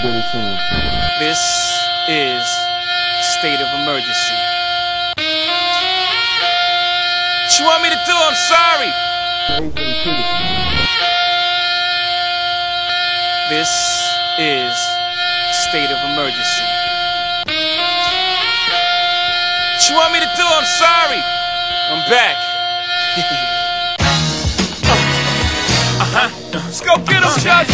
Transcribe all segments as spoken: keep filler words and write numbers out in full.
really seen. This is state of emergency. What you want me to do? I'm sorry. Adrian Peterson. This is state of emergency. What you want me to do? I'm sorry. I'm back. Uh-huh. Let's go get him, Chuck.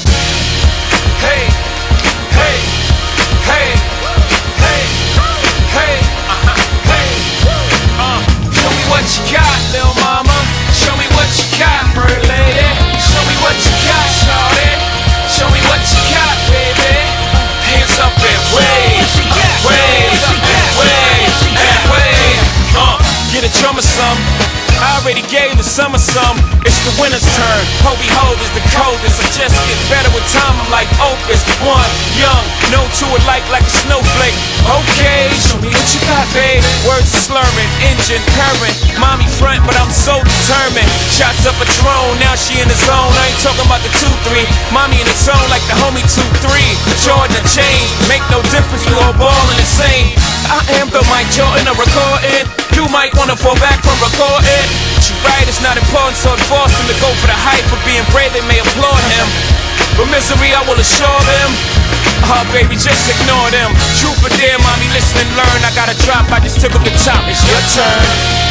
Hey, hey, hey, hey, hey, uh-huh, hey. Uh, show me what you got, little mama. Show me what you got, bird lady. Show me what you got, shawty. Show me what you got, baby. Hands up and wave, wave, wave, and wave. Uh, get a drummer some. I already gave the summer some. It's the winter's turn. Hobie Ho is the coldest. I just get better with time. I'm like Opus. One, young, no two alike like a snowflake. Okay, show me what you got, babe. Words are slurring, engine purring. Mommy front, but I'm so determined. Shots up a drone, now she in the zone. I ain't talking about the two three. Mommy in the zone like the homie two three. Jordan the chain, make no difference. We all ballin' the same. I am the Mike Jordan of recording. You might wanna fall back from recording. But you right, it's not important, so it forced him to go for the hype. For being brave, they may applaud him, but misery, I will assure them. Oh, baby, just ignore them. Truth or dare, mommy, listen and learn. I got a drop, I just took up the top. It's your turn.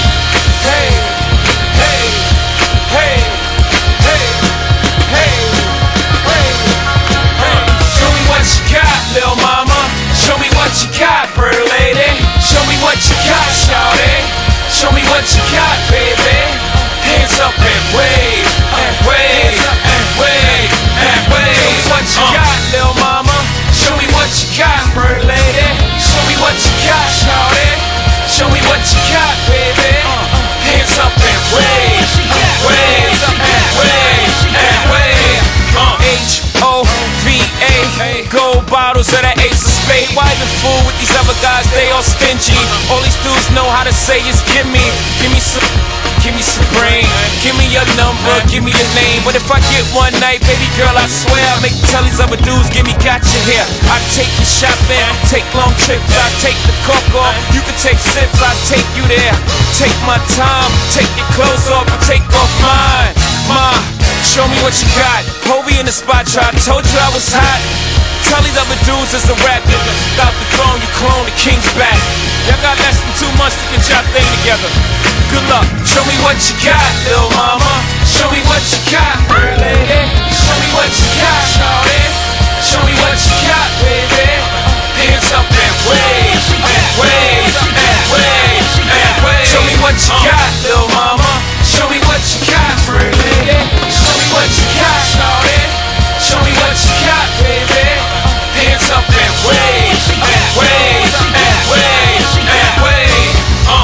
Hey, hey, hey, hey, hey, hey, hey. Show me what you got, little mama. Show me what you got, bird lady. Show me what you got, shawty. Show me what you got, baby. Hands up and wave, and wave, and wave, and wave. Show me what you got, little mama. Show me what you got, bird lady. Show me what you got, shawty. Show me what you got, baby. Hands up and wave, wave, and wave, and wave. H O V A, gold bottles of that ace of spade. Why the fool with these other guys? They all stingy. All these dudes know how to say is give me, give me some, give me some brain. Give me your number, give me your name. But if I get one night, baby girl, I swear I'll make tell these other dudes give me gotcha here. I take you shopping, take long trips, I take the cork off. You can take sips, I take you there. Take my time, take your clothes off, and take off mine. Ma, show me what you got. Hobie in the spot, try. I told you I was hot. Tell these other dudes it's a rap nigga. Stop the clone, you clone, the king's back. Y'all got less than two months to get y'all thing together. Good luck. Show me what you got, little mama. Show me what you got, bird lady. Show me what you got, shawty. Show me what you got, baby. Hands up and wave, and wave, and wave, and wave. Show me what you got, little mama. Show me what you got, bird lady. Show me what you got, shawty. Show me what you got, baby. Hands up and wave, and wave, and wave, and wave. Uh.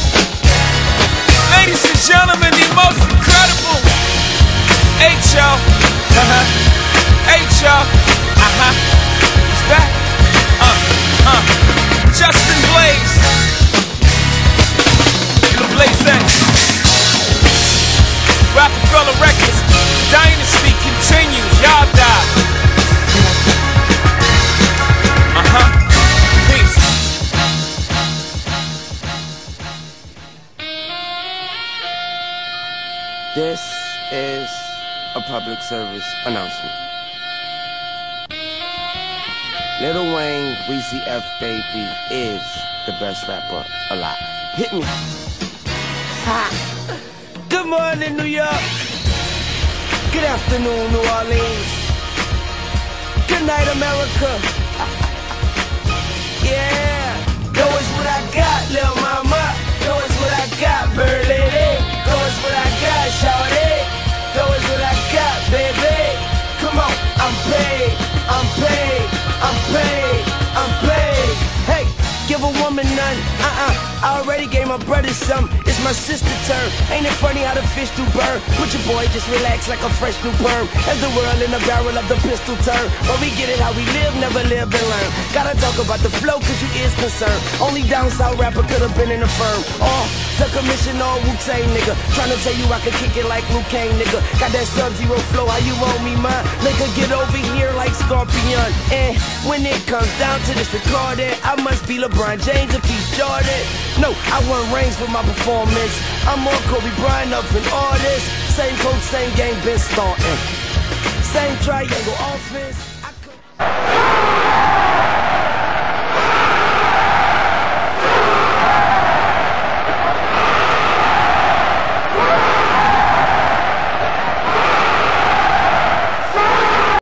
Ladies and gentlemen, the most incredible H O, uh-huh, H O, uh-huh, who's that? Uh, uh, Justin Blaze, the Blaze X, Rockefeller Records, Dynasty continues, y'all die. Uh-huh, peace. This is a public service announcement. Lil Wayne, Weezy F Baby is the best rapper alive. Hit me. Ha. Good morning, New York. Good afternoon, New Orleans. Good night, America. Yeah. Know it's what I got, lil' mama. Know it's what I got, bird lady. Know it's what I got, shawty. Know it's what I got, baby. Come on, I'm paid, I'm paid, I'm paid, I'm paid. Hey, give a woman none, uh-uh. I already gave my brother some. It's my sister turn. Ain't it funny how the fish do burn? Put your boy just relax like a fresh new perm. As the world in the barrel of the pistol turn. But we get it how we live, never live and learn. Gotta talk about the flow cause you is concerned. Only down south rapper could've been in the firm. Oh, the commission all Wu-Tang nigga. Tryna tell you I can kick it like Luke Kane nigga. Got that Sub-Zero flow, how you owe me mine? Nigga get over here like Scorpion. And when it comes down to this recording, I must be LeBron James if he's Jordan. No, I want rings for my performance. I'm more Kobe Bryant up in all this. Same coach, same game, been starting. Same triangle offense. I could